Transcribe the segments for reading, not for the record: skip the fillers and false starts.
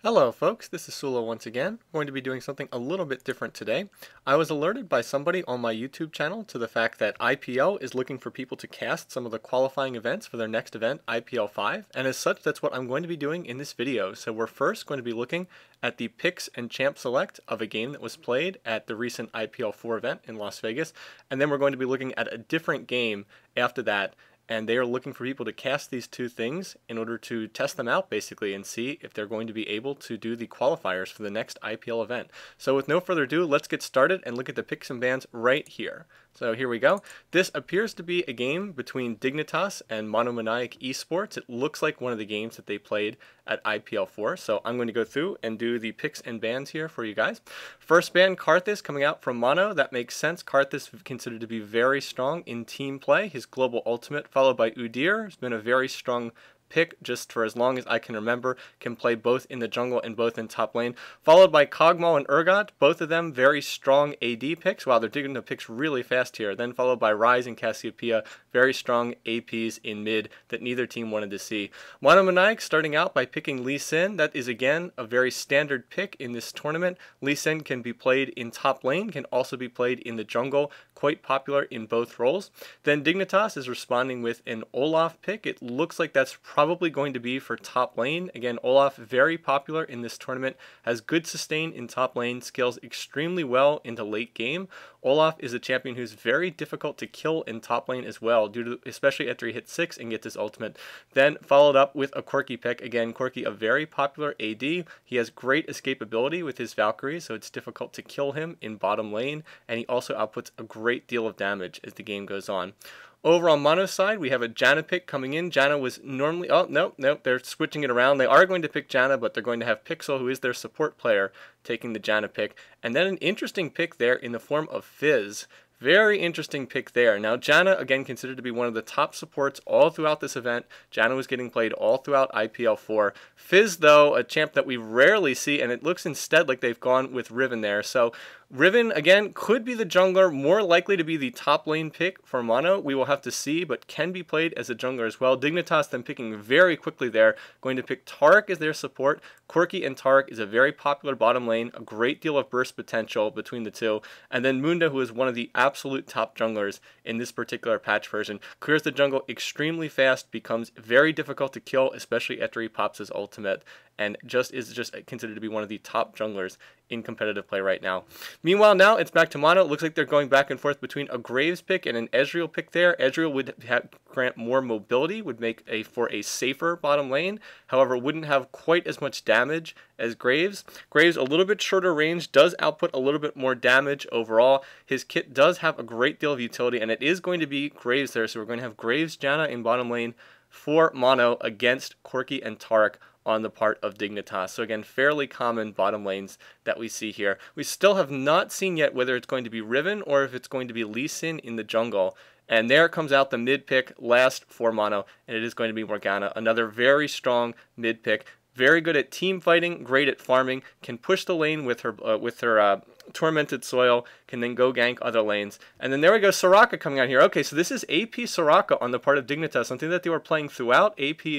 Hello folks, this is Sula once again. I'm going to be doing something a little bit different today. I was alerted by somebody on my YouTube channel to the fact that IPL is looking for people to cast some of the qualifying events for their next event, IPL 5, and as such that's what I'm going to be doing in this video. So we're first going to be looking at the picks and champ select of a game that was played at the recent IPL 4 event in Las Vegas, and then we're going to be looking at a different game after that, and they are looking for people to cast these two things in order to test them out basically and see if they're going to be able to do the qualifiers for the next IPL event. So with no further ado, let's get started and look at the picks and bans right here. So here we go. This appears to be a game between Dignitas and Monomaniac Esports. It looks like one of the games that they played at IPL 4. So I'm going to go through and do the picks and bans here for you guys. First ban, Karthus coming out from Mono. That makes sense. Karthus considered to be very strong in team play. His global ultimate followed by Udyr has been a very strong pick just for as long as I can remember, can play both in the jungle and both in top lane, followed by Kog'Maw and Urgot, both of them very strong AD picks. Wow, they're digging the picks really fast here. Then followed by Ryze and Cassiopeia, very strong APs in mid that neither team wanted to see. Monomaniac starting out by picking Lee Sin. That is again a very standard pick in this tournament. Lee Sin can be played in top lane, can also be played in the jungle, quite popular in both roles. Then Dignitas is responding with an Olaf pick. It looks like that's probably going to be for top lane. Again, Olaf very popular in this tournament, has good sustain in top lane, scales extremely well into late game. Olaf is a champion who's very difficult to kill in top lane as well, due to especially after he hits 6 and gets his ultimate. Then followed up with a Corki pick. Again, Corki a very popular AD. He has great escapability with his Valkyrie, so it's difficult to kill him in bottom lane, and he also outputs a great deal of damage as the game goes on. Over on Mono's side, we have a Janna pick coming in. Janna was normally... Oh, no, they're switching it around. They are going to pick Janna, but they're going to have Pixel, who is their support player, taking the Janna pick. And then an interesting pick there in the form of Fizz. Very interesting pick there. Now, Janna, again, considered to be one of the top supports all throughout this event. Janna was getting played all throughout IPL 4. Fizz, though, a champ that we rarely see, and it looks instead like they've gone with Riven there. So Riven, again, could be the jungler, more likely to be the top lane pick for Mono. We will have to see, but can be played as a jungler as well. Dignitas then picking very quickly there, going to pick Taric as their support. Corki and Taric is a very popular bottom lane, a great deal of burst potential between the two. And then Munda, who is one of the absolute top junglers in this particular patch version, clears the jungle extremely fast, becomes very difficult to kill, especially after he pops his ultimate, and is just considered to be one of the top junglers in competitive play right now. Meanwhile, now it's back to Mono. It looks like they're going back and forth between a Graves pick and an Ezreal pick there. Ezreal would grant more mobility, would make for a safer bottom lane. However, wouldn't have quite as much damage as Graves. Graves, a little bit shorter range, does output a little bit more damage overall. His kit does have a great deal of utility, and it is going to be Graves there. So we're going to have Graves, Janna in bottom lane for Mono against Corki and Taric on the part of Dignitas. So again, fairly common bottom lanes that we see here. We still have not seen yet whether it's going to be Riven or if it's going to be Lee Sin in the jungle. And there comes out the mid pick last for Mono, and it is going to be Morgana, another very strong mid pick. Very good at team fighting, great at farming, can push the lane with her Tormented Soil, can then go gank other lanes. And then there we go, Soraka coming out here. Okay, so this is AP Soraka on the part of Dignitas, something that they were playing throughout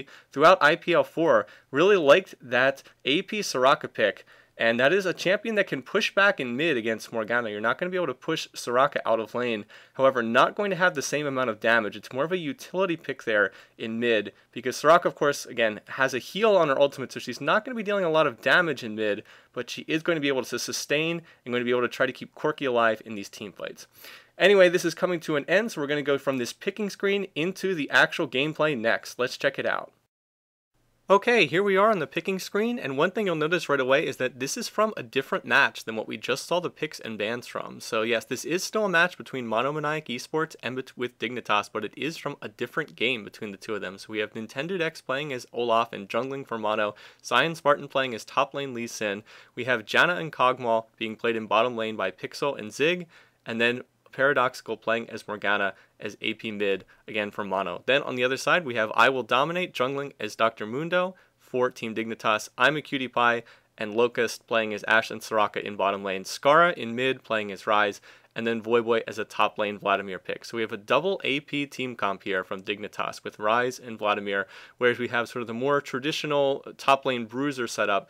IPL 4. Really liked that AP Soraka pick. And that is a champion that can push back in mid against Morgana. You're not going to be able to push Soraka out of lane. However, not going to have the same amount of damage. It's more of a utility pick there in mid, because Soraka, of course, again, has a heal on her ultimate, so she's not going to be dealing a lot of damage in mid, but she is going to be able to sustain and going to be able to try to keep Corki alive in these team fights. Anyway, this is coming to an end, so we're going to go from this picking screen into the actual gameplay next. Let's check it out. Okay, here we are on the picking screen, and one thing you'll notice right away is that this is from a different match than what we just saw the picks and bans from. So yes, this is still a match between Monomaniac Esports and with Dignitas, but it is from a different game between the two of them. So we have Nintendodex playing as Olaf and jungling for Mono, Cyan Spartan playing as top lane Lee Sin, we have Janna and Kog'Maw being played in bottom lane by Pixel and Zig, and then Paradoxical playing as Morgana as AP mid, again for Mono. Then on the other side, we have I Will Dominate jungling as Dr. Mundo for Team Dignitas, I'm a Cutie Pie, and Locust playing as Ashe and Soraka in bottom lane, Skara in mid playing as Ryze, and then Voyboy as a top lane Vladimir pick. So we have a double AP team comp here from Dignitas with Ryze and Vladimir, whereas we have sort of the more traditional top lane bruiser setup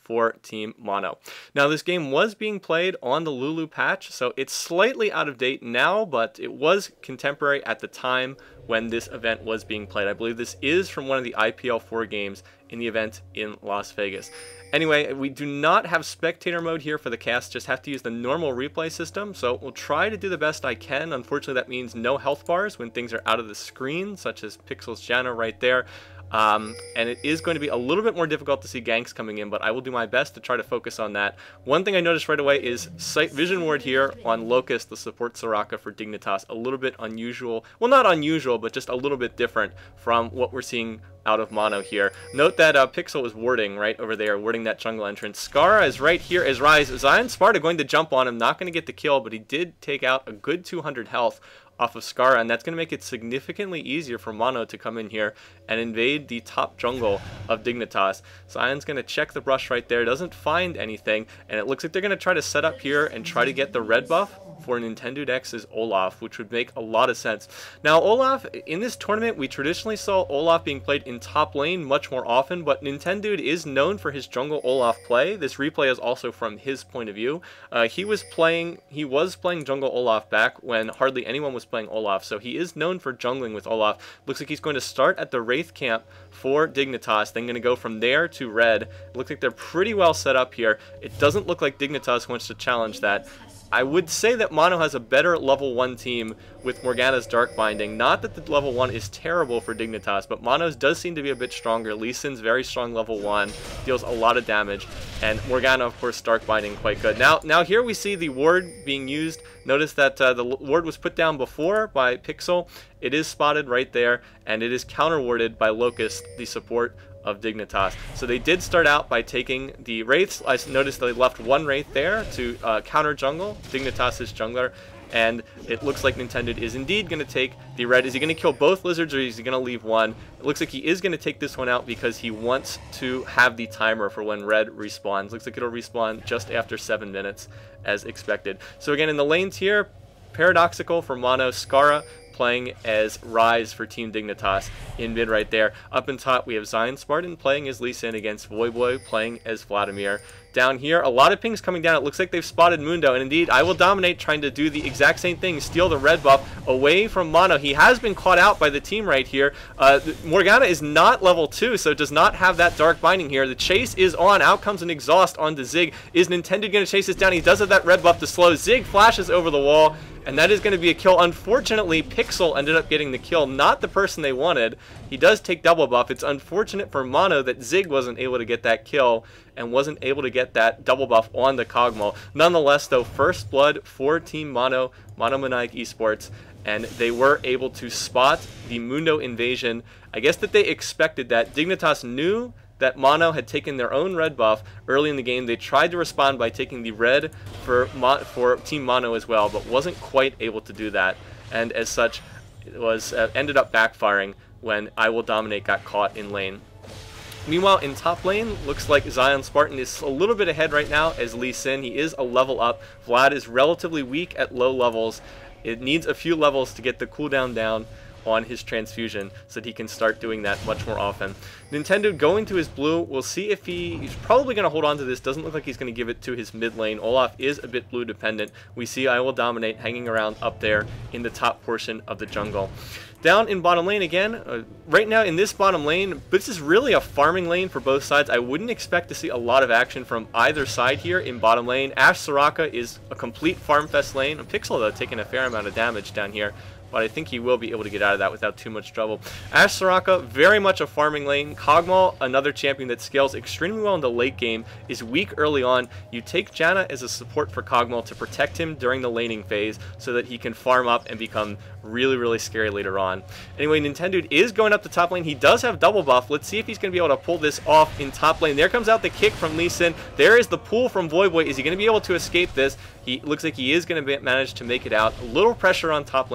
for Team Mono. Now, this game was being played on the Lulu patch, so it's slightly out of date now, but it was contemporary at the time when this event was being played. I believe this is from one of the IPL 4 games in the event in Las Vegas. Anyway, we do not have spectator mode here for the cast, just have to use the normal replay system, so we'll try to do the best I can. Unfortunately, that means no health bars when things are out of the screen, such as Pixel's Janna right there. And it is going to be a little bit more difficult to see ganks coming in, but I will do my best to try to focus on that. One thing I noticed right away is sight vision ward here on Locust, the support Soraka for Dignitas. A little bit unusual. Well, not unusual, but just a little bit different from what we're seeing out of Mono here. Note that Pixel is warding right over there, warding that jungle entrance. Scarra is right here as Rise. Zion Sparta going to jump on him, not going to get the kill, but he did take out a good 200 health off of Scarra, and that's going to make it significantly easier for Mono to come in here and invade the top jungle of Dignitas. Zion's going to check the brush right there, doesn't find anything, and it looks like they're going to try to set up here and try to get the red buff for Nintendo X's Olaf, which would make a lot of sense. Now, Olaf, in this tournament, we traditionally saw Olaf being played in top lane much more often, but Nintendo is known for his jungle Olaf play. This replay is also from his point of view. He was playing jungle Olaf back when hardly anyone was playing Olaf, so he is known for jungling with Olaf. Looks like he's going to start at the Wraith camp for Dignitas, then going to go from there to red. It looks like they're pretty well set up here. It doesn't look like Dignitas wants to challenge that. I would say that Mono has a better level 1 team with Morgana's Dark Binding. Not that the level 1 is terrible for Dignitas, but Mono's does seem to be a bit stronger. Lee Sin's very strong level 1, deals a lot of damage, and Morgana, of course, Dark Binding quite good. Now here we see the ward being used. Notice that the ward was put down before by Pixel. It is spotted right there, and it is counter-warded by Locust, the support of Dignitas. So they did start out by taking the Wraiths. I noticed they left one Wraith there to counter jungle, Dignitas' jungler, and it looks like Nintendo is indeed going to take the red. Is he going to kill both lizards, or is he going to leave one? It looks like he is going to take this one out because he wants to have the timer for when red respawns. Looks like it'll respawn just after 7 minutes as expected. So again, in the lanes here, Paradoxical for Mono, Scarra playing as Rise for Team Dignitas in mid right there. Up in top, we have Zion Spartan playing as Lee Sin against Voyboy playing as Vladimir. Down here, a lot of pings coming down. It looks like they've spotted Mundo, and indeed, I Will Dominate trying to do the exact same thing, steal the red buff away from Mono. He has been caught out by the team right here. Morgana is not level 2, so does not have that Dark Binding here. The chase is on. Out comes an exhaust onto Zig. Is Nintendo going to chase this down? He does have that red buff to slow. Zig flashes over the wall, and that is going to be a kill. Unfortunately, Pixel ended up getting the kill, not the person they wanted. He does take double buff. It's unfortunate for Mono that Zig wasn't able to get that kill and wasn't able to get that double buff on the Kog'Maw. Nonetheless, though, first blood for Team Mono, Monomaniac Esports, and they were able to spot the Mundo invasion. I guess that they expected that. Dignitas knew that Mono had taken their own red buff early in the game. They tried to respond by taking the red for Team Mono as well, but wasn't quite able to do that. And as such, it was ended up backfiring when I Will Dominate got caught in lane. Meanwhile, in top lane, looks like Zion Spartan is a little bit ahead right now as Lee Sin. He is a level up. Vlad is relatively weak at low levels. It needs a few levels to get the cooldown down on his transfusion so that he can start doing that much more often. Nintendo going to his blue. We'll see if he's probably going to hold on to this. Doesn't look like he's going to give it to his mid lane. Olaf is a bit blue dependent. We see I Will Dominate hanging around up there in the top portion of the jungle. Down in bottom lane again, right now in this bottom lane, this is really a farming lane for both sides. I wouldn't expect to see a lot of action from either side here in bottom lane. Ashe Soraka is a complete farm fest lane. Pixel, though, taking a fair amount of damage down here, but I think he will be able to get out of that without too much trouble. Ashe Soraka, very much a farming lane. Kog'Maw, another champion that scales extremely well in the late game, is weak early on. You take Janna as a support for Kog'Maw to protect him during the laning phase so that he can farm up and become really, really scary later on. Anyway, Nintendo is going up the top lane. He does have double buff. Let's see if he's going to be able to pull this off in top lane. There comes out the kick from Lee Sin. There is the pull from Voyboy. Is he going to be able to escape this? He looks like he is going to manage to make it out. A little pressure on top lane coming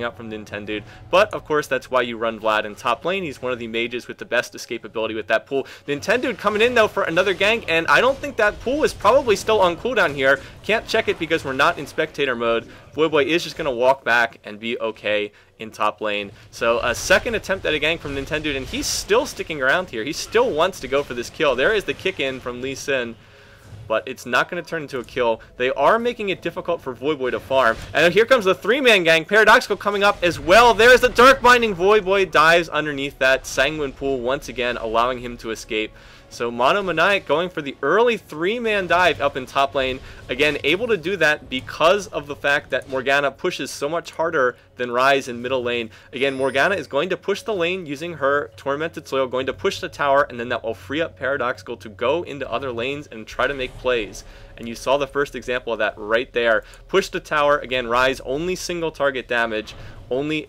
coming out from Nintendude. But, of course, that's why you run Vlad in top lane. He's one of the mages with the best escapability with that pool. Nintendude coming in, though, for another gank, and I don't think that pool is probably still on cooldown here. Can't check it because we're not in spectator mode. Voyboy is just going to walk back and be okay in top lane. So a second attempt at a gank from Nintendude, and he's still sticking around here. He still wants to go for this kill. There is the kick in from Lee Sin, but it's not going to turn into a kill. They are making it difficult for Voyboy to farm. And here comes the 3-man gang. Paradoxical coming up as well. There's the Dark Binding. Voyboy dives underneath that Sanguine pool once again, allowing him to escape. So Mono Maniac going for the early 3-man dive up in top lane. Again, able to do that because of the fact that Morgana pushes so much harder than Ryze in middle lane. Again, Morgana is going to push the lane using her Tormented Soil, going to push the tower, and then that will free up Paradoxical to go into other lanes and try to make plays. And you saw the first example of that right there. Push the tower. Again, Ryze only single target damage, only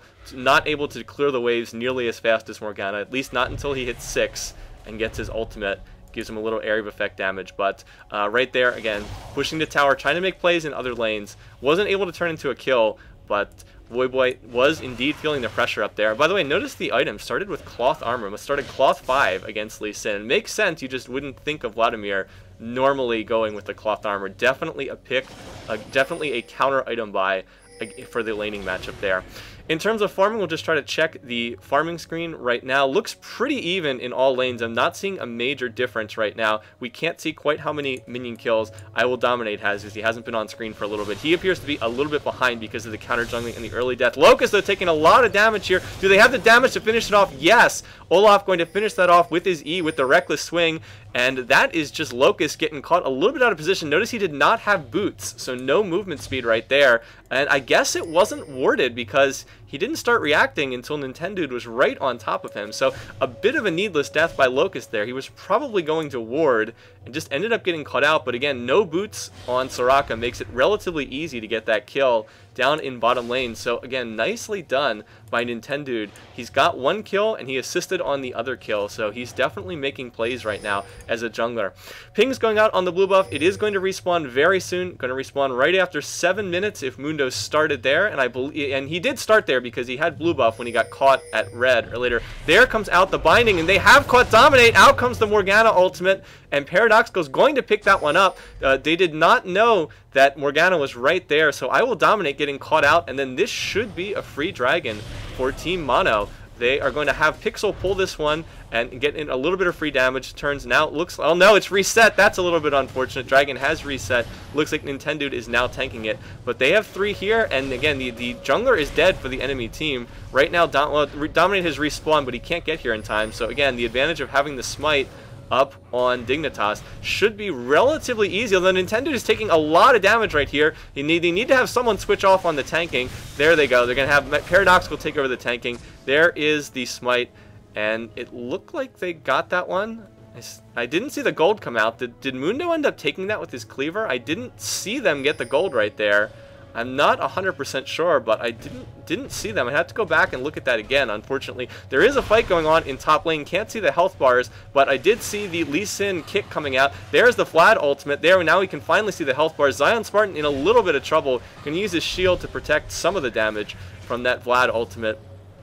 not able to clear the waves nearly as fast as Morgana, at least not until he hits 6 and gets his ultimate. Gives him a little area of effect damage, but right there, again, pushing the tower, trying to make plays in other lanes. Wasn't able to turn into a kill, but Voyboy was indeed feeling the pressure up there. By the way, notice the item started with Cloth Armor. It started Cloth 5 against Lee Sin. Makes sense, you just wouldn't think of Vladimir normally going with the Cloth Armor. Definitely a pick, definitely a counter item buy for the laning matchup there. In terms of farming, we'll just try to check the farming screen right now. Looks pretty even in all lanes. I'm not seeing a major difference right now. We can't see quite how many minion kills I Will Dominate has, because he hasn't been on screen for a little bit. He appears to be a little bit behind because of the counter jungling and the early death. Locust, though, taking a lot of damage here. Do they have the damage to finish it off? Yes. Olaf going to finish that off with his E with the Reckless Swing, and that is just Locust getting caught a little bit out of position. Notice he did not have boots, so no movement speed right there. And I guess it wasn't warded because he didn't start reacting until Nintendude was right on top of him. So a bit of a needless death by Locust there. He was probably going to ward and just ended up getting caught out. But again, no boots on Soraka makes it relatively easy to get that kill down in bottom lane. So again, nicely done by Nintendude. He's got one kill and he assisted on the other kill, so he's definitely making plays right now as a jungler. Ping's going out on the blue buff. It is going to respawn very soon. Going to respawn right after 7 minutes if Mundo started there, and he did start there because he had blue buff when he got caught at red earlier. There comes out the binding, and they have caught Dominate. Out comes the Morgana ultimate, and Paradoxical's going to pick that one up. They did not know that Morgana was right there, so I Will Dominate getting caught out, and then this should be a free dragon for Team Mono. They are going to have Pixel pull this one and get in a little bit of free damage. Turns now, looks, oh no, it's reset. That's a little bit unfortunate. Dragon has reset. Looks like Nintendude is now tanking it, but they have 3 here, and again, the jungler is dead for the enemy team. Right now, Dominate has respawned, but he can't get here in time, so again, the advantage of having the smite up on Dignitas should be relatively easy, although Nintendude is taking a lot of damage right here. They need to have someone switch off on the tanking. There they go. They're going to have Paradoxical take over the tanking. There is the smite, and it looked like they got that one. I didn't see the gold come out. Did Mundo end up taking that with his cleaver? I didn't see them get the gold right there. I'm not 100% sure, but I didn't see them. I have to go back and look at that again, unfortunately. There is a fight going on in top lane. Can't see the health bars, but I did see the Lee Sin kick coming out. There's the Vlad ultimate. There, now we can finally see the health bars. Zion Spartan in a little bit of trouble. Can use his shield to protect some of the damage from that Vlad ultimate.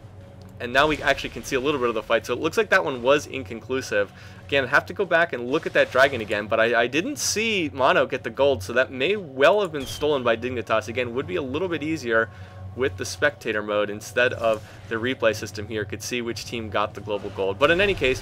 And now we actually can see a little bit of the fight. So it looks like that one was inconclusive. Again, I have to go back and look at that dragon again, but I didn't see Mono get the gold, so that may well have been stolen by Dignitas. Again, would be a little bit easier with the spectator mode instead of the replay system here. Could see which team got the global gold. But in any case,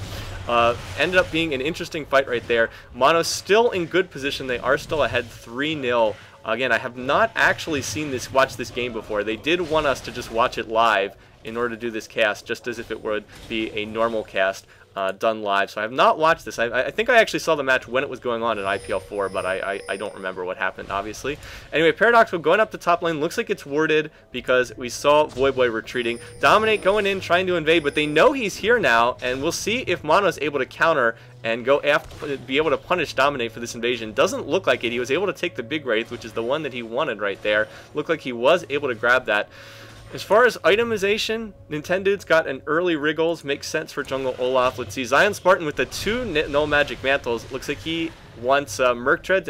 ended up being an interesting fight right there. Mono still in good position. They are still ahead 3-0. Again, I have not actually watched this game before. They did want us to just watch it live in order to do this cast, just as if it would be a normal cast done live. So I have not watched this. I think I actually saw the match when it was going on in IPL 4, but I don't remember what happened, obviously. Anyway, Paradoxical going up the top lane. Looks like it's warded because we saw Voyboy retreating. Dominate going in, trying to invade, but they know he's here now, and we'll see if Mono's able to counter and go after, be able to punish Dominate for this invasion. Doesn't look like it. He was able to take the big Wraith, which is the one that he wanted right there. Looked like he was able to grab that. As far as itemization, Nintendude's got an early Wriggles, makes sense for Jungle Olaf. Let's see, Zion Spartan with the 2 No Magic Mantles. Looks like he wants Merc Treads and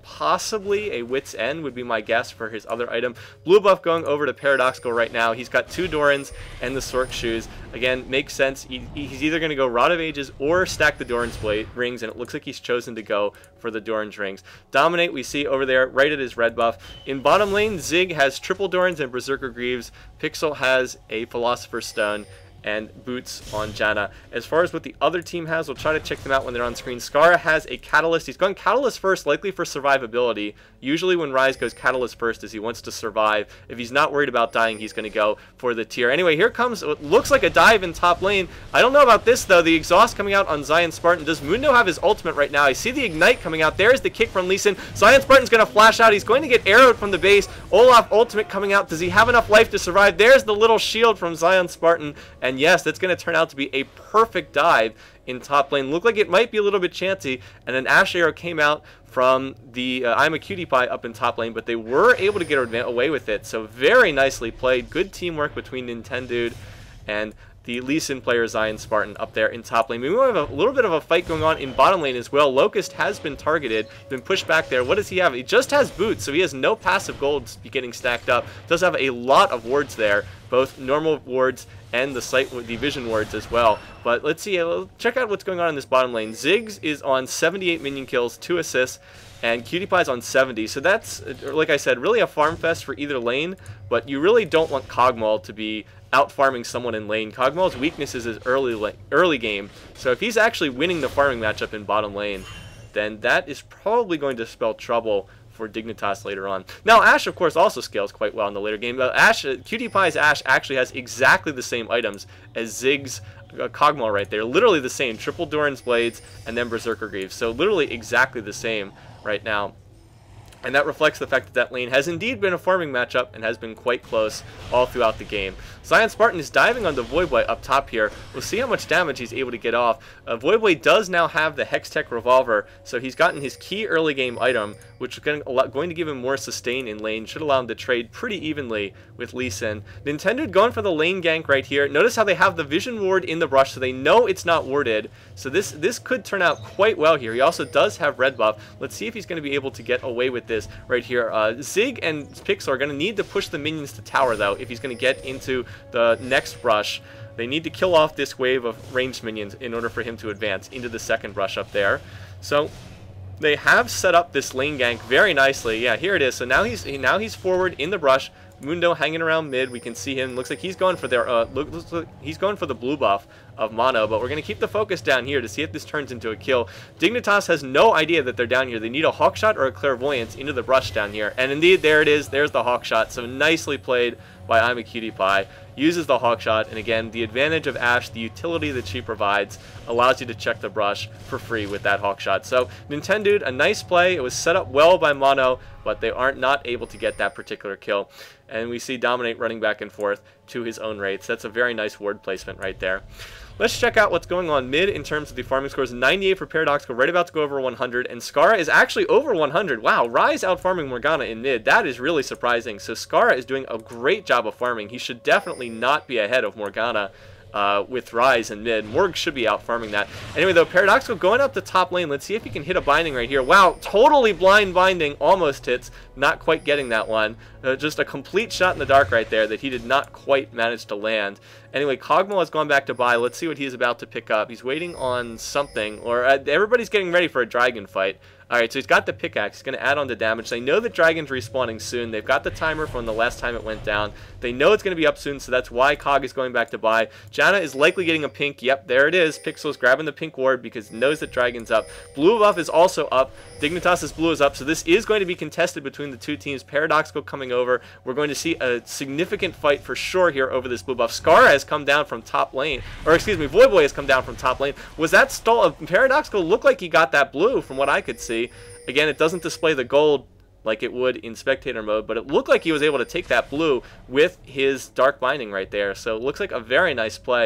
possibly a Wit's End would be my guess for his other item. Blue buff going over to Paradoxical right now. He's got 2 Dorans and the Sorc shoes. Again, makes sense. He's either going to go Rod of Ages or stack the Doran's Blade rings, and it looks like he's chosen to go for the Doran's rings. Dominate we see over there right at his red buff. In bottom lane, Zig has triple Dorans and Berserker Greaves. Pixel has a Philosopher's Stone and boots on Janna. As far as what the other team has, we'll try to check them out when they're on screen. Skara has a Catalyst. He's gone Catalyst first, likely for survivability. Usually when Ryze goes Catalyst first is he wants to survive. If he's not worried about dying, he's going to go for the tier. Anyway, here comes what looks like a dive in top lane. I don't know about this, though. The exhaust coming out on Zion Spartan. Does Mundo have his ultimate right now? I see the Ignite coming out. There's the kick from Lee Sin. Zion Spartan's going to flash out. He's going to get arrowed from the base. Olaf ultimate coming out. Does he have enough life to survive? There's the little shield from Zion Spartan. And yes, that's going to turn out to be a perfect dive in top lane. Looked like it might be a little bit chancy, and an Ashe arrow came out from the I'm a Cutie Pie up in top lane, but they were able to get away with it. So very nicely played. Good teamwork between Nintendude and the Lee Sin player Zion Spartan up there in top lane. We have a little bit of a fight going on in bottom lane as well. Locust has been targeted, been pushed back there. What does he have? He just has boots, so he has no passive gold getting stacked up. Does have a lot of wards there, both normal wards and the vision wards as well. But let's see, check out what's going on in this bottom lane. Ziggs is on 78 minion kills, 2 assists, and Cutie Pie's on 70. So that's, like I said, really a farm fest for either lane, but you really don't want Kog'Maw to be out farming someone in lane. Kog'Maw's weakness is his early game, so if he's actually winning the farming matchup in bottom lane, then that is probably going to spell trouble for Dignitas later on. Now, Ashe, of course, also scales quite well in the later game. Cutie Pie's Ashe actually has exactly the same items as Zig's Kog'Maw right there. Literally the same. Triple Doran's Blades and then Berserker Greaves. So literally exactly the same right now. And that reflects the fact that that lane has indeed been a farming matchup and has been quite close all throughout the game. Zion Spartan is diving onto Voidboy up top here. We'll see how much damage he's able to get off. Voidboy does now have the Hextech Revolver, so he's gotten his key early game item, which is going to give him more sustain in lane. Should allow him to trade pretty evenly with Lee Sin. Nintendo going for the lane gank right here. Notice how they have the Vision Ward in the brush, so they know it's not warded. So this could turn out quite well here. He also does have red buff. Let's see if he's going to be able to get away with this right here. Zig and Pixel are going to need to push the minions to tower, though, if he's going to get into the next rush. They need to kill off this wave of ranged minions in order for him to advance into the second rush up there. So they have set up this lane gank very nicely. Yeah, here it is. So now he's forward in the brush. Mundo hanging around mid. We can see him. Looks like he's going for their he's going for the blue buff of Mono, but we're going to keep the focus down here to see if this turns into a kill. Dignitas has no idea that they're down here. They need a Hawkshot or a Clairvoyance into the brush down here. And indeed, there it is. There's the Hawkshot. So nicely played by I'm a Cutie Pie. Uses the Hawkshot, and again, the advantage of Ashe, the utility that she provides, allows you to check the brush for free with that Hawkshot. So, Nintendude, a nice play. It was set up well by Mono, but they aren't not able to get that particular kill. And we see Dominate running back and forth to his own rates. That's a very nice ward placement right there. Let's check out what's going on mid in terms of the farming scores. 98 for Paradoxical, right about to go over 100, and Skara is actually over 100. Wow, Ryze out farming Morgana in mid. That is really surprising. So Skara is doing a great job of farming. He should definitely not be ahead of Morgana with Ryze in mid. Morg should be out farming that. Anyway, though, Paradoxical going up the top lane. Let's see if he can hit a binding right here. Wow, totally blind binding. Almost hits. Not quite getting that one. Just a complete shot in the dark right there that he did not quite manage to land. Anyway, Kog'Maw has gone back to buy. Let's see what he's about to pick up. He's waiting on something, or everybody's getting ready for a dragon fight. Alright, so he's got the pickaxe. He's going to add on the damage. They know that Dragon's respawning soon. They've got the timer from the last time it went down. They know it's going to be up soon, so that's why Kog is going back to buy. Janna is likely getting a pink. Yep, there it is. Pixel's grabbing the pink ward because he knows that Dragon's up. Blue buff is also up. Dignitas' blue is up, so this is going to be contested between the two teams. Paradoxical coming over. We're going to see a significant fight for sure here over this blue buff. Skara has come down from top lane, or excuse me, Voidboy has come down from top lane. Was that stall? Paradoxical looked like he got that blue from what I could see. Again, it doesn't display the gold like it would in spectator mode, but it looked like he was able to take that blue with his dark binding right there. So it looks like a very nice play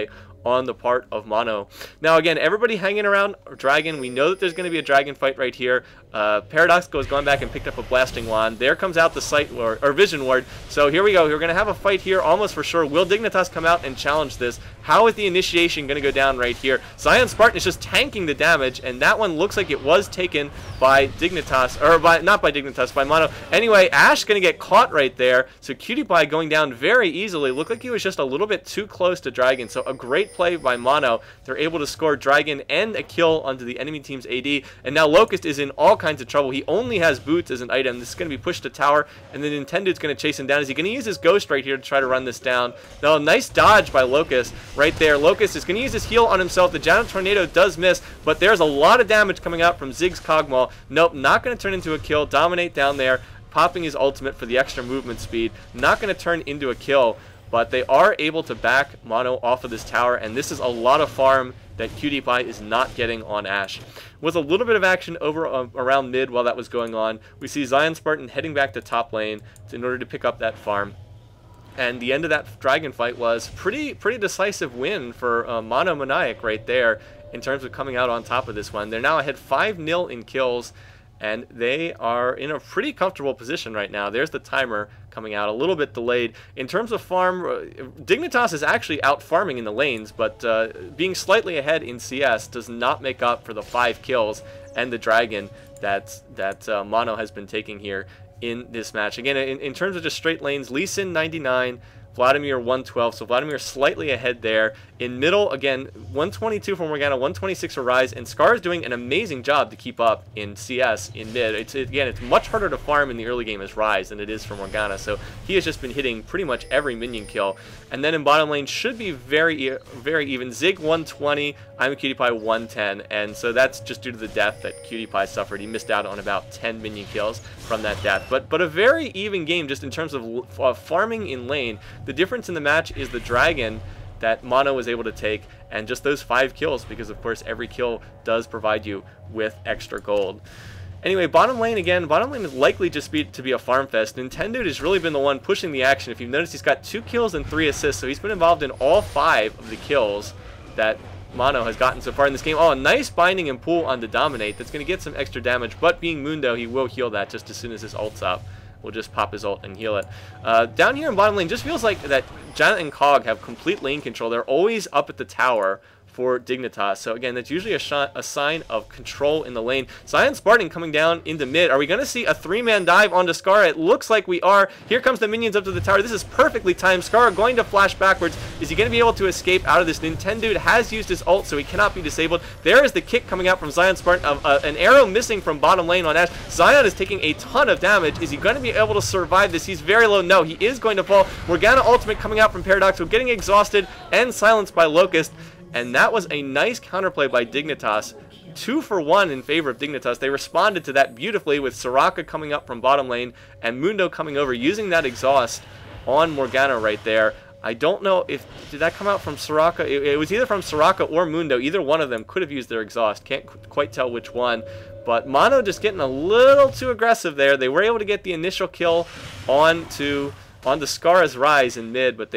on the part of Mono. Now again, everybody hanging around Dragon. We know that there's going to be a Dragon fight right here. Paradoxical has gone back and picked up a Blasting Wand. There comes out the Sight Ward, or Vision Ward. So here we go. We're going to have a fight here almost for sure. Will Dignitas come out and challenge this? How is the initiation going to go down right here? Zion Spartan is just tanking the damage, and that one looks like it was taken by Dignitas, or not by Dignitas, by Mono. Anyway, Ash going to get caught right there. So Cutie Pie going down very easily. Looked like he was just a little bit too close to Dragon. So a great play by Mono. They're able to score Dragon and a kill onto the enemy team's AD. And now Locust is in all kinds of trouble. He only has boots as an item. This is going to be pushed to tower, and then Nintendo's going to chase him down. Is he going to use his Ghost right here to try to run this down? No, nice dodge by Locust right there. Locust is going to use his heal on himself. The Janna Tornado does miss, but there's a lot of damage coming out from Zig's Cogmaw. Nope, not going to turn into a kill. Dominate down there, popping his ultimate for the extra movement speed. Not going to turn into a kill, but they are able to back Mono off of this tower, and this is a lot of farm that Cutie Pie is not getting on Ash. With a little bit of action over around mid while that was going on, we see Zion Spartan heading back to top lane in order to pick up that farm. And the end of that Dragon fight was pretty decisive win for Mono Maniac right there in terms of coming out on top of this one. They're now ahead 5-0 in kills, and they are in a pretty comfortable position right now. There's the timer coming out, a little bit delayed. In terms of farm, Dignitas is actually out farming in the lanes, but being slightly ahead in CS does not make up for the 5 kills and the Dragon that Mono has been taking here in this match. Again, in terms of just straight lanes, Lee Sin 99, Vladimir 112, so Vladimir slightly ahead there. In middle, again, 122 for Morgana, 126 for Ryze, and Scar is doing an amazing job to keep up in CS in mid. Again, it's much harder to farm in the early game as Ryze than it is for Morgana, so he has just been hitting pretty much every minion kill. And then in bottom lane should be very even. Zig 120, I'm a Cutie Pie 110, and so that's just due to the death that Cutie Pie suffered. He missed out on about 10 minion kills from that death. But a very even game just in terms of farming in lane. The difference in the match is the Dragon that Mono was able to take, and just those 5 kills, because of course every kill does provide you with extra gold. Anyway, bottom lane again. Bottom lane is likely just to be a farm fest. Nintendo has really been the one pushing the action. If you've noticed, he's got 2 kills and 3 assists, so he's been involved in all 5 of the kills that Mono has gotten so far in this game. Oh, a nice binding and pull on the Dominate. That's going to get some extra damage, but being Mundo, he will heal that just as soon as his ult's up. We'll just pop his ult and heal it. Down here in bottom lane, just feels like that Janna and Cog have complete lane control. They're always up at the tower for Dignitas. So again, that's usually a sign of control in the lane. Zion Spartan coming down into mid. Are we going to see a 3-man dive onto Scar? It looks like we are. Here comes the minions up to the tower. This is perfectly timed. Scar going to flash backwards. Is he going to be able to escape out of this? Nintendo has used his ult, so he cannot be disabled. There is the kick coming out from Zion Spartan. An arrow missing from bottom lane on Ash. Zion is taking a ton of damage. Is he going to be able to survive this? He's very low. No, he is going to fall. Morgana ultimate coming out from Paradoxical, getting exhausted and silenced by Locust. And that was a nice counterplay by Dignitas. 2 for 1 in favor of Dignitas. They responded to that beautifully with Soraka coming up from bottom lane and Mundo coming over, using that exhaust on Morgana right there. I don't know if, did that come out from Soraka? It was either from Soraka or Mundo. Either one of them could have used their exhaust. Can't quite tell which one. But Mono just getting a little too aggressive there. They were able to get the initial kill on the Scar's Ryze in mid, but they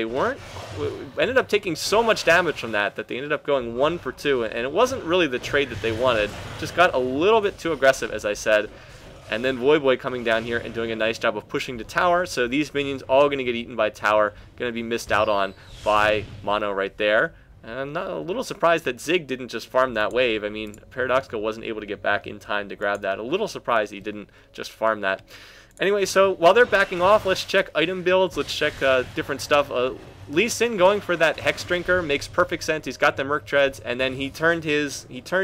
ended up taking so much damage from that they ended up going 1 for 2, and it wasn't really the trade that they wanted. Just got a little bit too aggressive, as I said. And then Voyboy coming down here and doing a nice job of pushing to tower, so these minions all going to get eaten by tower, going to be missed out on by Mono right there. And I'm not a little surprised that Zig didn't just farm that wave. I mean, Paradoxical wasn't able to get back in time to grab that. A little surprised he didn't just farm that. Anyway, so while they're backing off, let's check item builds. Let's check different stuff. Lee Sin going for that Hex Drinker makes perfect sense. He's got the Merc Treads, and then he turned his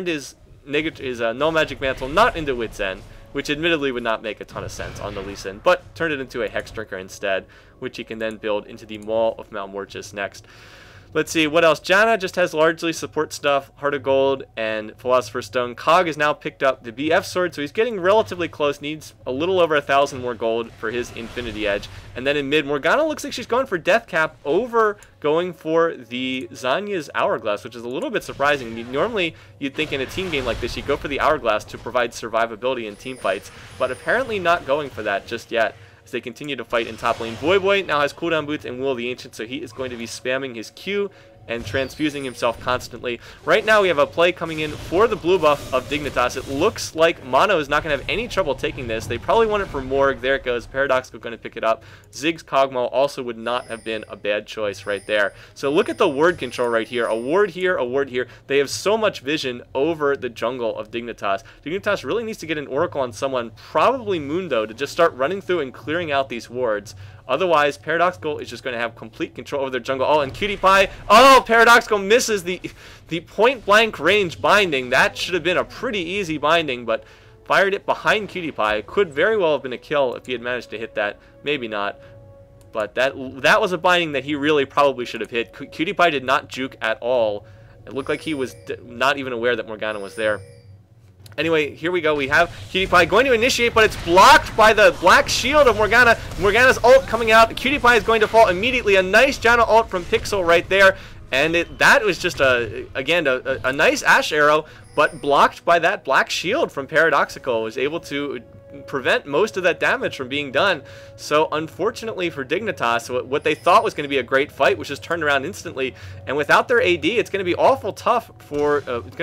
Null Magic Mantle not into Wit's End, which admittedly would not make a ton of sense on the Lee Sin, but turned it into a Hex Drinker instead, which he can then build into the Maul of Mount Mortis next. Let's see, what else? Janna just has largely support stuff, Heart of Gold and Philosopher's Stone. Cog has now picked up the BF Sword, so he's getting relatively close, needs a little over 1,000 more gold for his Infinity Edge. And then in mid, Morgana looks like she's going for Death Cap over going for the Zanya's Hourglass, which is a little bit surprising. Normally, you'd think in a team game like this, you'd go for the Hourglass to provide survivability in team fights, but apparently not going for that just yet, as they continue to fight in top lane. Voyboy now has cooldown boots and Will of the Ancient, so he is going to be spamming his Q and transfusing himself constantly. Right now we have a play coming in for the blue buff of Dignitas. It looks like Mono is not going to have any trouble taking this. They probably want it for Morg. There it goes. Paradoxical going to pick it up. Ziggs Kog'Maw also would not have been a bad choice right there. So look at the ward control right here. A ward here, a ward here. They have so much vision over the jungle of Dignitas. Dignitas really needs to get an Oracle on someone, probably Mundo, to just start running through and clearing out these wards. Otherwise, Paradoxical is just going to have complete control over their jungle. Oh, and QtPie. Oh, Paradoxical misses the point-blank range binding. That should have been a pretty easy binding, but fired it behind QtPie. Could very well have been a kill if he had managed to hit that. Maybe not. But that was a binding that he really probably should have hit. QtPie did not juke at all. It looked like he was not even aware that Morgana was there. Anyway, here we go. We have QtPie going to initiate, but it's blocked by the black shield of Morgana. Morgana's ult coming out. QtPie is going to fall immediately. A nice Janna ult from Pixel right there. And that was just, again, a nice Ashe arrow, but blocked by that black shield from Paradoxical. Was able to prevent most of that damage from being done. So unfortunately for Dignitas, what they thought was going to be a great fight was just turned around instantly, and without their AD, it's going to be awful tough for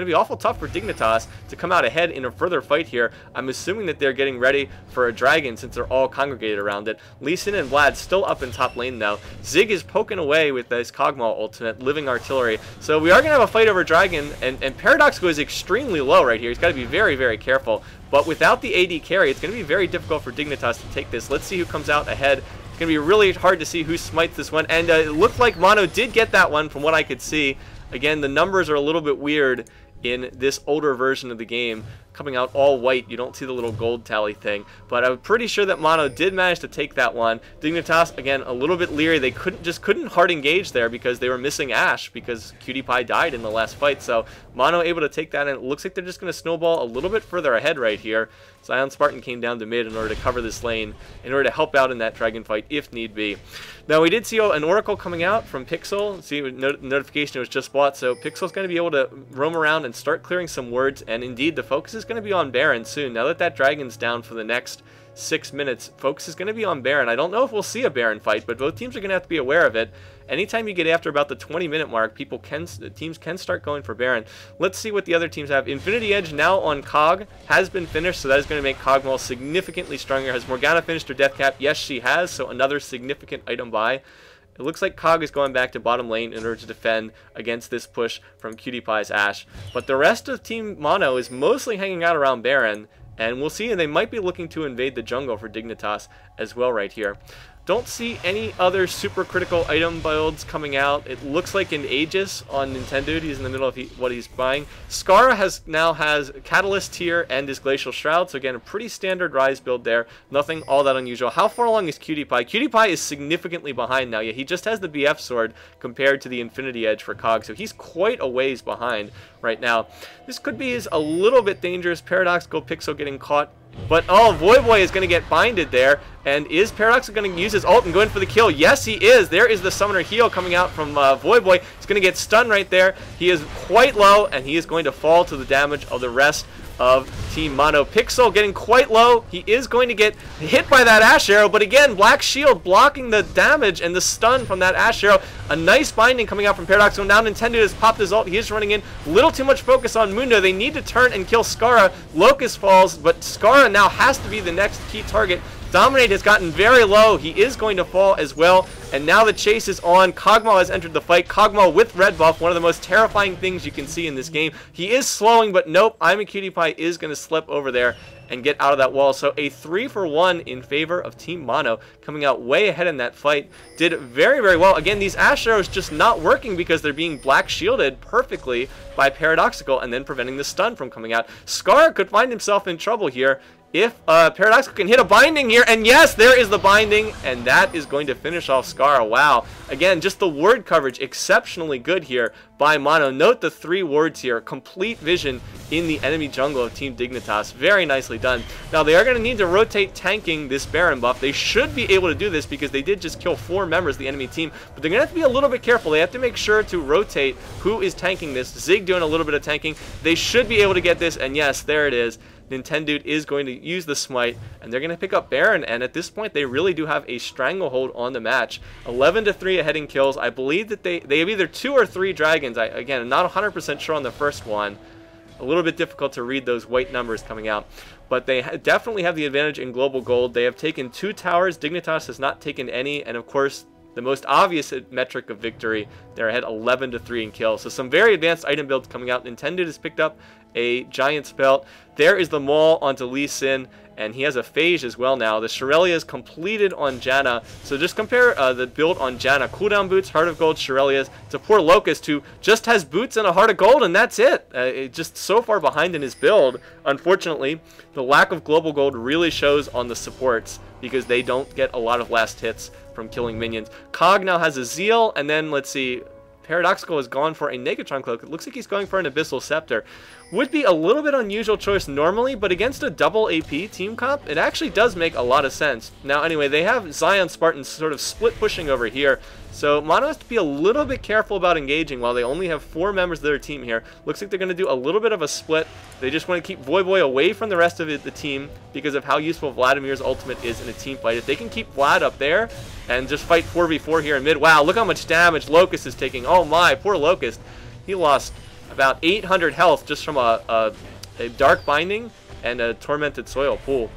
Dignitas to come out ahead in a further fight here. I'm assuming that they're getting ready for a dragon since they're all congregated around it. Lee Sin and Vlad still up in top lane now. Zig is poking away with this Kog'Maw ultimate, living artillery. So we are going to have a fight over dragon, and Paradoxical is extremely low right here. He's got to be very, very careful. But without the AD carry, it's going to be very difficult for Dignitas to take this. Let's see who comes out ahead. It's going to be really hard to see who smites this one. And it looked like Mono did get that one from what I could see. Again, the numbers are a little bit weird in this older version of the game. Coming out all white, you don't see the little gold tally thing, but I'm pretty sure that Mono did manage to take that one. Dignitas, again, a little bit leery. They couldn't hard engage there because they were missing Ashe because QtPie died in the last fight. So Mono able to take that, and it looks like they're just going to snowball a little bit further ahead right here. Zion Spartan came down to mid in order to cover this lane, in order to help out in that dragon fight if need be. Now we did see an Oracle coming out from Pixel. See, notification was just bought, so Pixel's going to be able to roam around and start clearing some words, and indeed the focus is going to be on Baron soon. Now that that dragon's down for the next 6 minutes, focus is going to be on Baron. I don't know if we'll see a Baron fight, but both teams are going to have to be aware of it. Anytime you get after about the 20-minute mark, teams can start going for Baron. Let's see what the other teams have. Infinity Edge now on Cog has been finished, so that is going to make Kog'Maw significantly stronger. Has Morgana finished her death cap? Yes, she has, so another significant item buy. It looks like Cog is going back to bottom lane in order to defend against this push from QtPie's Ashe. But the rest of Team Mono is mostly hanging out around Baron, and we'll see, they might be looking to invade the jungle for Dignitas as well right here. Don't see any other super critical item builds coming out. It looks like an Aegis on Nintendo. He's in the middle of what he's buying. Scarra now has Catalyst here and his Glacial Shroud. So again, a pretty standard Rise build there. Nothing all that unusual. How far along is QtPie? QtPie is significantly behind now. Yeah, he just has the BF sword compared to the Infinity Edge for Cog. So he's quite a ways behind right now. This could be a little bit dangerous. Paradoxical Pixel getting caught. But, oh, Voyboy is going to get binded there. And is Paradoxical going to use his ult and go in for the kill? Yes, he is. There is the Summoner heal coming out from Voyboy. He's going to get stunned right there. He is quite low, and he is going to fall to the damage of the rest of Team Mono. Pixel getting quite low. He is going to get hit by that Ashe arrow, but again, Black Shield blocking the damage and the stun from that Ashe arrow. A nice binding coming out from Paradoxical. Now Nintendo has popped his ult. He is running in. Little too much focus on Mundo. They need to turn and kill Scarra. Locust falls, but Scarra now has to be the next key target. Dominate has gotten very low. He is going to fall as well. And now the chase is on. Kog'Maw has entered the fight. Kog'Maw with red buff, one of the most terrifying things you can see in this game. He is slowing, but nope, I'mAQtPie is going to slip over there and get out of that wall. So a 3-for-1 in favor of Team Mono, coming out way ahead in that fight. Did very, very well. Again, these Ashe arrows just not working because they're being black shielded perfectly by Paradoxical and then preventing the stun from coming out. Scar could find himself in trouble here if Paradoxical can hit a binding here, and yes, there is the binding, and that is going to finish off Scarra. Wow. Again, just the ward coverage exceptionally good here by Mono. Note the 3 wards here. Complete vision in the enemy jungle of Team Dignitas. Very nicely done. Now, they are going to need to rotate tanking this Baron buff. They should be able to do this because they did just kill 4 members of the enemy team, but they're going to have to be a little bit careful. They have to make sure to rotate who is tanking this. Zig doing a little bit of tanking. They should be able to get this, and yes, there it is. Nintendo is going to use the Smite, and they're going to pick up Baron, and at this point they really do have a stranglehold on the match. 11-3 ahead in kills. I believe that they have either 2 or 3 dragons. Again, I'm not 100% sure on the first one. A little bit difficult to read those white numbers coming out, but they definitely have the advantage in global gold. They have taken 2 towers. Dignitas has not taken any, and of course the most obvious metric of victory, they're ahead 11-3 in kills. So some very advanced item builds coming out. Nintendo has picked up a Giant's Belt. There is the Maul onto Lee Sin, and he has a Phage as well now. The Shirellia is completed on Janna. So just compare the build on Janna. Cooldown boots, Heart of Gold, Shirelia's. It's a poor Locust who just has boots and a Heart of Gold, and that's it. Just so far behind in his build. Unfortunately, the lack of global gold really shows on the supports because they don't get a lot of last hits from killing minions. Cog now has a Zeal, and then let's see, Paradoxical has gone for a Negatron Cloak. It looks like he's going for an Abyssal Scepter. Would be a little bit unusual choice normally, but against a double AP team comp, it actually does make a lot of sense. Now anyway, they have Zion Spartans sort of split pushing over here, so Mono has to be a little bit careful about engaging while they only have 4 members of their team here. Looks like they're going to do a little bit of a split. They just want to keep Voyboy away from the rest of the team because of how useful Vladimir's ultimate is in a team fight. If they can keep Vlad up there and just fight 4v4 here in mid, wow, look how much damage Locust is taking. Oh my, poor Locust. He lost about 800 health just from a Dark Binding and a Tormented Soil pool.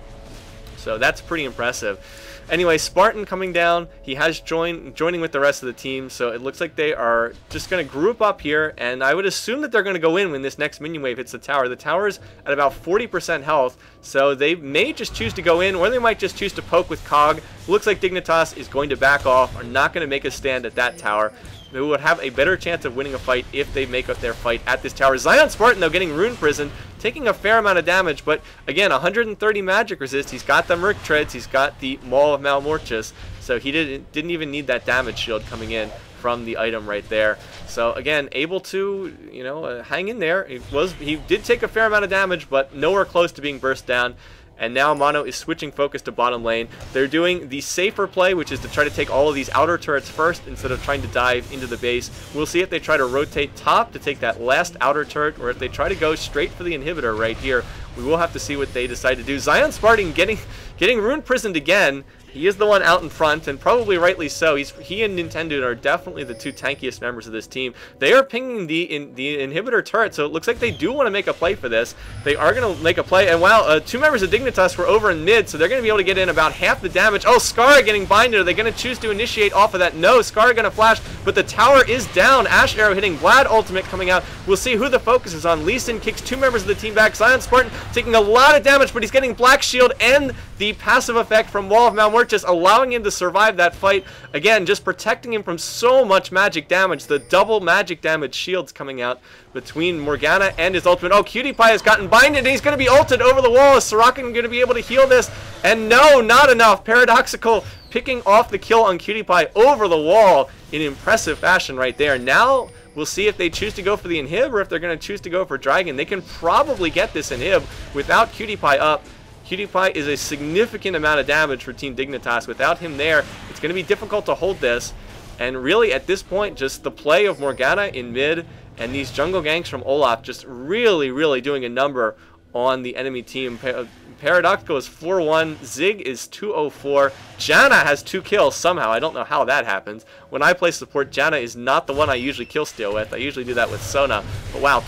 So that's pretty impressive. Anyway, Spartan coming down. He has joining with the rest of the team, so it looks like they are just going to group up here, and I would assume that they're going to go in when this next minion wave hits the tower. The tower's at about 40% health, so they may just choose to go in, or they might just choose to poke with Cog. Looks like Dignitas is going to back off, are not going to make a stand at that tower. They would have a better chance of winning a fight if they make up their fight at this tower. Zion Spartan, though, getting Rune Prison, taking a fair amount of damage, but again, 130 magic resist. He's got the Merc Treads, he's got the Maul of Malmortius, so he didn't even need that damage shield coming in from the item right there. So again, able to, you know, hang in there. He did take a fair amount of damage, but nowhere close to being burst down. And now Mono is switching focus to bottom lane. They're doing the safer play, which is to try to take all of these outer turrets first instead of trying to dive into the base. We'll see if they try to rotate top to take that last outer turret, or if they try to go straight for the inhibitor right here. We will have to see what they decide to do. Zion Spartan getting Rune Prisoned again. He is the one out in front, and probably rightly so. He and Nintendo are definitely the 2 tankiest members of this team. They are pinging the inhibitor turret, so it looks like they do want to make a play for this. They are going to make a play, and wow, 2 members of Dignitas were over in mid, so they're going to be able to get in about half the damage. Oh, Scar getting binded. Are they going to choose to initiate off of that? No, Scar going to flash, but the tower is down. Ash Arrow hitting Vlad ultimate coming out. We'll see who the focus is on. Lee Sin kicks 2 members of the team back. Zion Spartan taking a lot of damage, but he's getting Black Shield and the passive effect from Wall of Malmortius, allowing him to survive that fight. Again, just protecting him from so much magic damage. The double magic damage shields coming out between Morgana and his ultimate. Oh, Cutie Pie has gotten binded, and he's going to be ulted over the wall. Is Sorokin going to be able to heal this? And no, not enough. Paradoxical picking off the kill on Cutie Pie over the wall in impressive fashion right there. Now we'll see if they choose to go for the inhib or if they're going to choose to go for Dragon. They can probably get this inhib without Cutie Pie up. Cutie Pie is a significant amount of damage for Team Dignitas. Without him there, it's going to be difficult to hold this. And really, at this point, just the play of Morgana in mid and these jungle ganks from Olaf just really doing a number on the enemy team. Paradoxical is 4-1. Zig is 204. Janna has 2 kills somehow. I don't know how that happens. When I play support, Janna is not the one I usually kill steal with. I usually do that with Sona. But wow,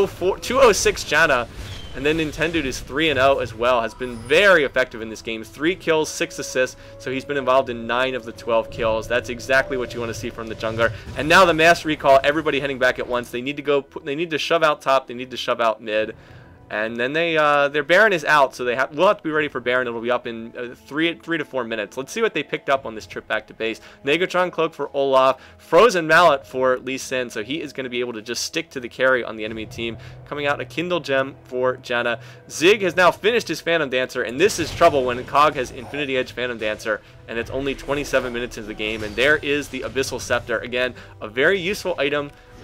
206 Janna. And then Nintendo is 3-0 as well. Has been very effective in this game. 3 kills, 6 assists. So he's been involved in 9 of the 12 kills. That's exactly what you want to see from the jungler. And now the mass recall. Everybody heading back at once. They need to go. They need to shove out top. They need to shove out mid. And then their Baron is out, so we'll have to be ready for Baron. It'll be up in 3 to 4 minutes. Let's see what they picked up on this trip back to base. Negatron Cloak for Olaf, Frozen Mallet for Lee Sin, so he is going to be able to just stick to the carry on the enemy team. Coming out, a Kindle Gem for Janna. Zig has now finished his Phantom Dancer, and this is trouble when Cog has Infinity Edge Phantom Dancer, and it's only 27 minutes into the game. And there is the Abyssal Scepter. Again, a very useful item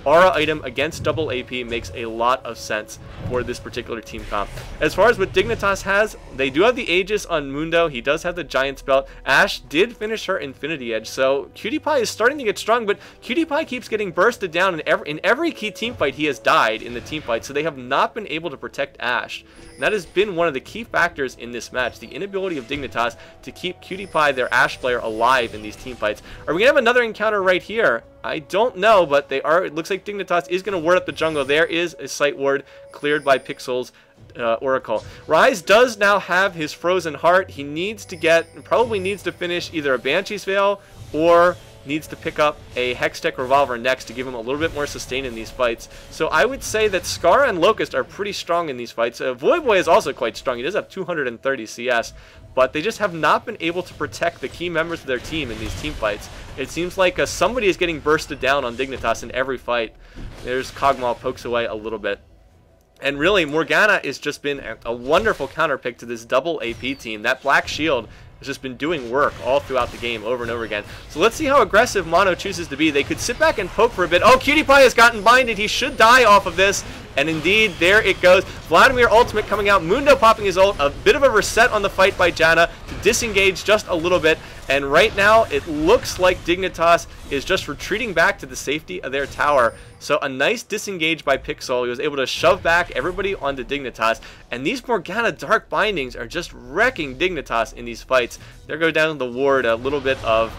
aura item against double AP makes a lot of sense for this particular team comp. As far as what Dignitas has, they do have the Aegis on Mundo. He does have the Giant's Belt. Ashe did finish her Infinity Edge, so Cutie Pie is starting to get strong, but Cutie Pie keeps getting bursted down in every key team fight. He has died in the team fight, so they have not been able to protect Ashe. And that has been one of the key factors in this match, the inability of Dignitas to keep Cutie Pie, their Ashe player, alive in these team fights. Are we going to have another encounter right here? I don't know, but they are. It looks like Dignitas is going to ward up the jungle. There is a sight ward cleared by Pixel's Oracle. Ryze does now have his Frozen Heart. He needs to probably needs to finish either a Banshee's Veil or needs to pick up a Hextech Revolver next to give him a little bit more sustain in these fights. So I would say that Scar and Locust are pretty strong in these fights. Voyboy is also quite strong. He does have 230 CS, but they just have not been able to protect the key members of their team in these team fights. It seems like somebody is getting bursted down on Dignitas in every fight. There's Kog'Maw pokes away a little bit. And really, Morgana has just been a wonderful counter pick to this double AP team. That Black Shield has just been doing work all throughout the game over and over again. So let's see how aggressive Mono chooses to be. They could sit back and poke for a bit. Oh, Cutie Pie has gotten binded. He should die off of this. And indeed, there it goes. Vladimir ultimate coming out. Mundo popping his ult. A bit of a reset on the fight by Janna to disengage just a little bit. And right now, it looks like Dignitas is just retreating back to the safety of their tower. So a nice disengage by Pixel. He was able to shove back everybody onto Dignitas. And these Morgana Dark Bindings are just wrecking Dignitas in these fights. There go down the ward, a little bit of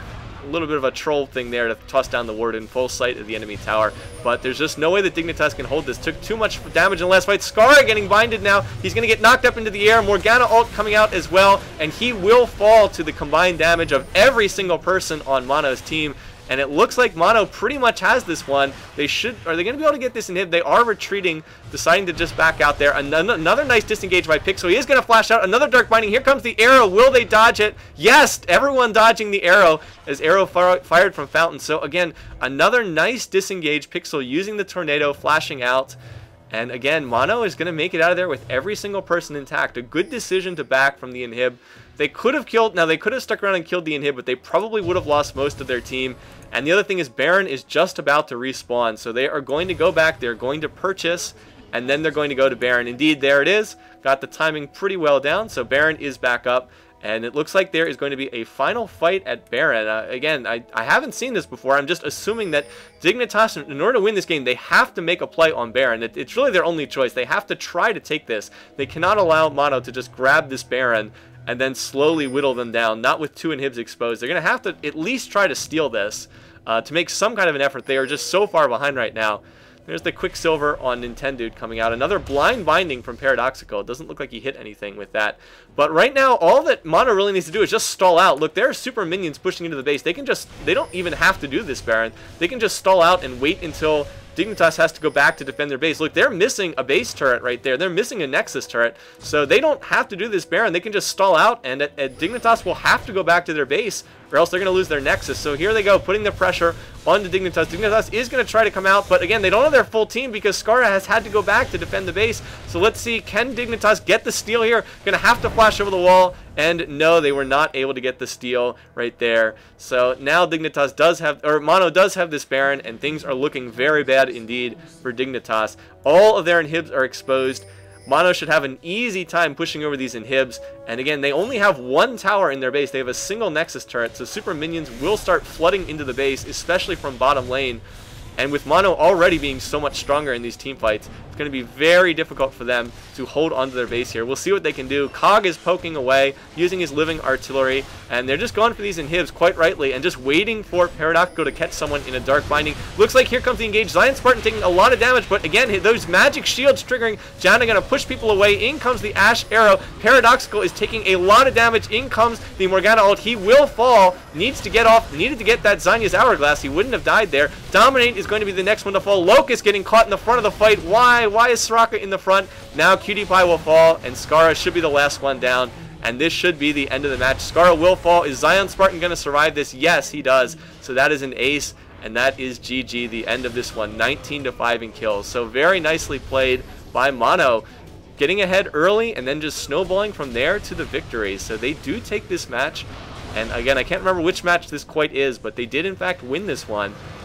a troll thing there to toss down the ward in full sight of the enemy tower. But there's just no way that Dignitas can hold this. Took too much damage in the last fight. Scar getting binded now. He's going to get knocked up into the air. Morgana ult coming out as well. And he will fall to the combined damage of every single person on Mono's team. And it looks like Mono pretty much has this one. Are they going to be able to get this inhib? They are retreating, deciding to just back out there. Another nice disengage by Pixel. He is going to flash out. Another Dark Binding. Here comes the arrow. Will they dodge it? Yes, everyone dodging the arrow as arrow fired from Fountain. So again, another nice disengage. Pixel using the tornado, flashing out. And again, Mono is going to make it out of there with every single person intact. A good decision to back from the inhib. They could have stuck around and killed the inhib, but they probably would have lost most of their team. And the other thing is Baron is just about to respawn. So they are going to go back. They're going to purchase, and then they're going to go to Baron. Indeed, there it is. Got the timing pretty well down. So Baron is back up. And it looks like there is going to be a final fight at Baron. Again, I haven't seen this before. I'm just assuming that Dignitas, in order to win this game, they have to make a play on Baron. It's really their only choice. They have to try to take this. They cannot allow Mono to just grab this Baron and then slowly whittle them down, not with two inhibs exposed. They're going to have to at least try to steal this to make some kind of an effort. They are just so far behind right now. There's the Quicksilver on Nintendude coming out. Another blind binding from Paradoxical. It doesn't look like he hit anything with that. But right now, all that Mono really needs to do is just stall out. Look, there are super minions pushing into the base. They don't even have to do this, Baron. They can just stall out and wait until Dignitas has to go back to defend their base. Look, they're missing a base turret right there. They're missing a Nexus turret. So they don't have to do this Baron. They can just stall out, and Dignitas will have to go back to their base, or else they're going to lose their Nexus. So here they go, putting the pressure onto Dignitas. Dignitas is going to try to come out, but again, they don't have their full team because Skara has had to go back to defend the base. So let's see, can Dignitas get the steal here? Going to have to flash over the wall, and no, they were not able to get the steal right there. So now Dignitas does have, or Mono does have this Baron, and things are looking very bad indeed for Dignitas. All of their inhibs are exposed. Mono should have an easy time pushing over these inhibs. And again, they only have one tower in their base. They have a single Nexus turret, so super minions will start flooding into the base, especially from bottom lane. And with Mono already being so much stronger in these team fights, it's going to be very difficult for them to hold onto their base here. We'll see what they can do. Kog is poking away, using his living artillery, and they're just going for these inhibs quite rightly and just waiting for Paradoxical to catch someone in a dark binding. Looks like here comes the engage. Zion Spartan taking a lot of damage, but again, those magic shields triggering. Janna going to push people away. In comes the Ashe arrow. Paradoxical is taking a lot of damage. In comes the Morgana ult. He will fall. Needs to get off. Needed to get that Zanya's hourglass. He wouldn't have died there. Dominate is going to be the next one to fall. Locust getting caught in the front of the fight. Why? Why is Soraka in the front? Now Cutie Pie will fall, and Skara should be the last one down. And this should be the end of the match. Skara will fall. Is Zion Spartan going to survive this? Yes, he does. So that is an ace, and that is GG, the end of this one. 19-5 in kills. So very nicely played by Mono, getting ahead early and then just snowballing from there to the victory. So they do take this match. And again, I can't remember which match this quite is, but they did in fact win this one.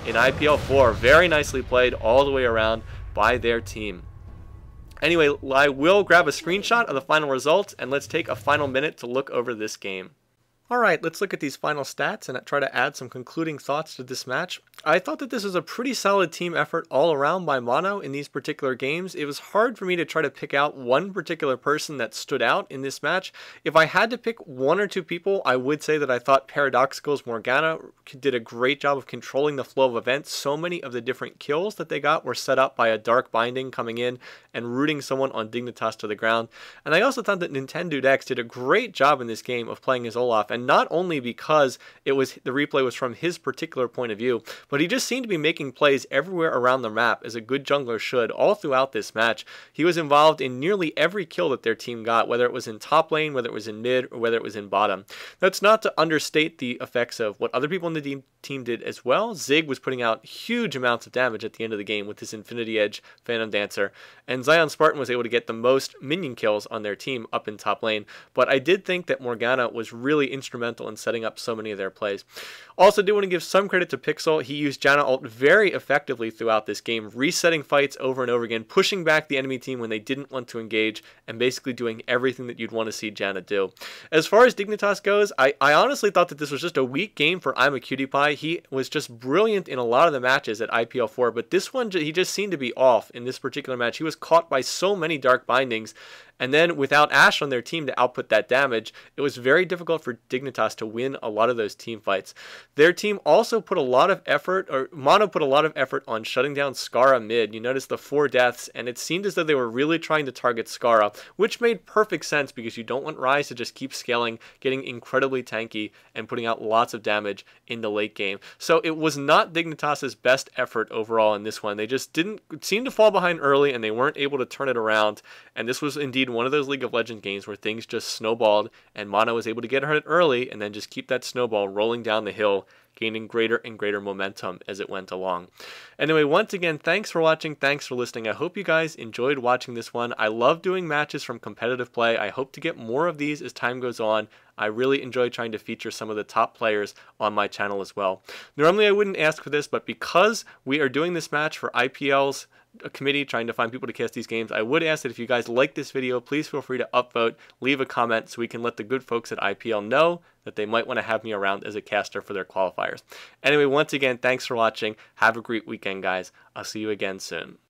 in IPL 4. Very nicely played all the way around by their team. Anyway, I will grab a screenshot of the final results, and let's take a final minute to look over this game. Alright, let's look at these final stats and try to add some concluding thoughts to this match. I thought that this was a pretty solid team effort all around by Mono in these particular games. It was hard for me to try to pick out one particular person that stood out in this match. If I had to pick one or two people, I would say that I thought Paradoxical's Morgana did a great job of controlling the flow of events. So many of the different kills that they got were set up by a Dark Binding coming in and rooting someone on Dignitas to the ground. And I also thought that Nintendo X did a great job in this game of playing as Olaf, and not only because the replay was from his particular point of view, but he just seemed to be making plays everywhere around the map, as a good jungler should, all throughout this match. He was involved in nearly every kill that their team got, whether it was in top lane, whether it was in mid, or whether it was in bottom. That's not to understate the effects of what other people in the team did as well. Zig was putting out huge amounts of damage at the end of the game with his Infinity Edge Phantom Dancer, and Zion Spartan was able to get the most minion kills on their team up in top lane. But I did think that Morgana was really instrumental in setting up so many of their plays. Also, do want to give some credit to Pixel. He used Janna ult very effectively throughout this game, resetting fights over and over again, pushing back the enemy team when they didn't want to engage, and basically doing everything that you'd want to see Janna do. As far as Dignitas goes, I honestly thought that this was just a weak game for I'm a Cutie Pie. He was just brilliant in a lot of the matches at IPL 4, but this one, he just seemed to be off in this particular match. He was caught by so many Dark Bindings, and then without Ashe on their team to output that damage, it was very difficult for Dignitas to win a lot of those team fights. Their team also put a lot of effort, or Mono put a lot of effort on shutting down Scarra mid. You notice the 4 deaths, and it seemed as though they were really trying to target Scarra, which made perfect sense because you don't want Ryze to just keep scaling, getting incredibly tanky, and putting out lots of damage in the late game. So it was not Dignitas' best effort overall in this one. They just didn't seem to fall behind early, and they weren't able to turn it around, and this was indeed one of those League of Legends games where things just snowballed, and Mono was able to get hurt early and then just keep that snowball rolling down the hill, gaining greater and greater momentum as it went along. Anyway, once again, thanks for watching, thanks for listening. I hope you guys enjoyed watching this one. I love doing matches from competitive play. I hope to get more of these as time goes on. I really enjoy trying to feature some of the top players on my channel as well. Normally I wouldn't ask for this, but because we are doing this match for IPL's committee trying to find people to cast these games, I would ask that if you guys like this video, please feel free to upvote, leave a comment so we can let the good folks at IPL know that they might want to have me around as a caster for their qualifiers. Anyway, once again, thanks for watching. Have a great weekend, guys. I'll see you again soon.